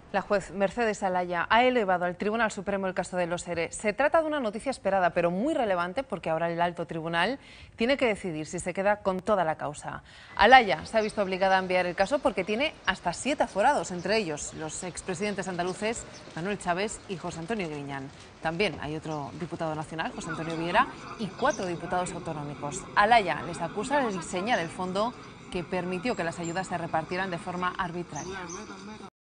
La juez Mercedes Alaya ha elevado al Tribunal Supremo el caso de los ERE. Se trata de una noticia esperada, pero muy relevante, porque ahora el alto tribunal tiene que decidir si se queda con toda la causa. Alaya se ha visto obligada a enviar el caso porque tiene hasta 7 aforados, entre ellos los expresidentes andaluces Manuel Chaves y José Antonio Griñán. También hay otro diputado nacional, José Antonio Viera, y 4 diputados autonómicos. Alaya les acusa de diseñar el fondo que permitió que las ayudas se repartieran de forma arbitraria.